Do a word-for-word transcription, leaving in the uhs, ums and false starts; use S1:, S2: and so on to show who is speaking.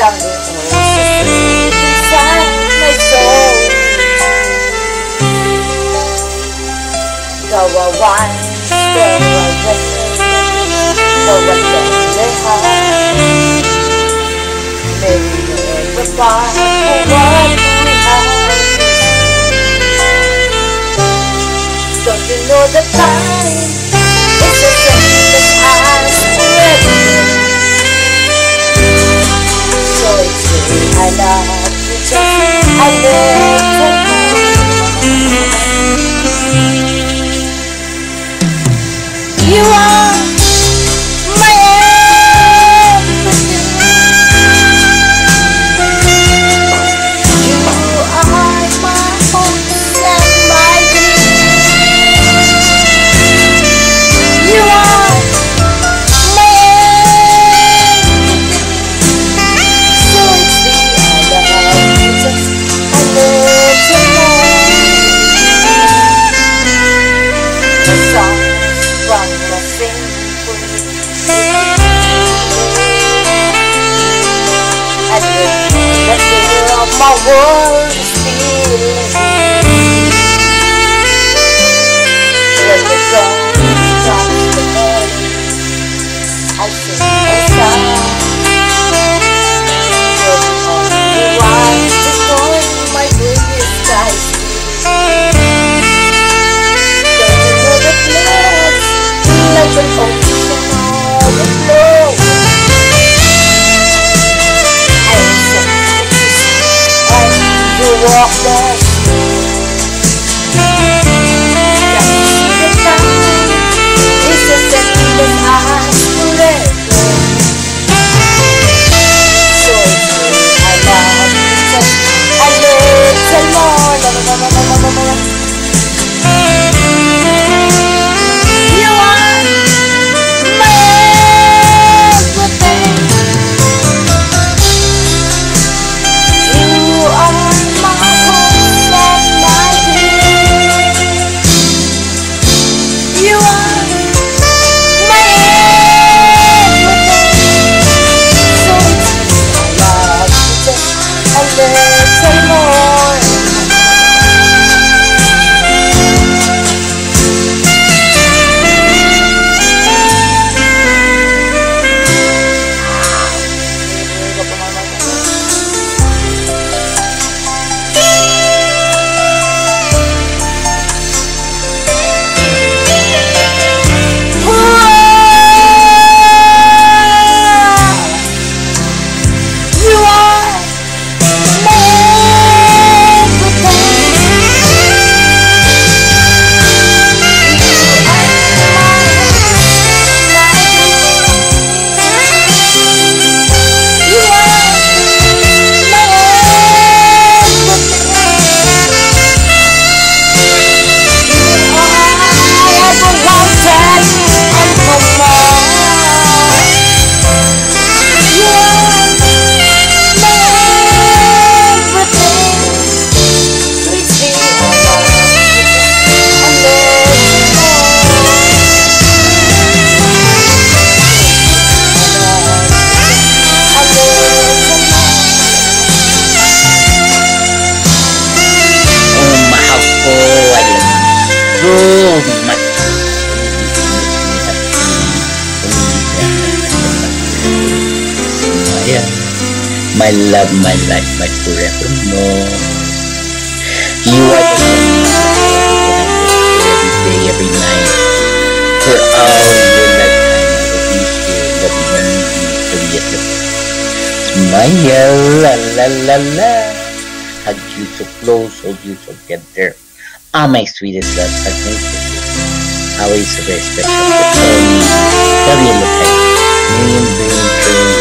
S1: sounding oh so sweet inside my soul. Though I once felt like for what they have, maybe never fought for what we have. Don't you know the time is the same as forever? So it's me I love you, just I love you. You are my everything. You are my hopes and my dreams. You are my everything. So it's the I love you, just I love you more. The songs from the symphony and the feel of my world is feeling. When the song drops the melody, I sing a song. You're the only one to join my blue skies. Don't you know the floods like an ocean overflow? And sometimes and you walk the street. The time is the same as forever. So it's me I love you, just I love you more. La, la, la, la, la, la, la. You are my everything. You are my hopes and my dreams. You are my everything. So it's me I love you, just a little more.
S2: My love, my life, my forevermore. You are the one every day, every night. For all your lifetime, I will be here, loving you till the end of it. Smile, la la la la. Hug you so close, hold you together. Oh, my sweetest love, hug me so always a very special for me. Love you, look like million, billion, trillion.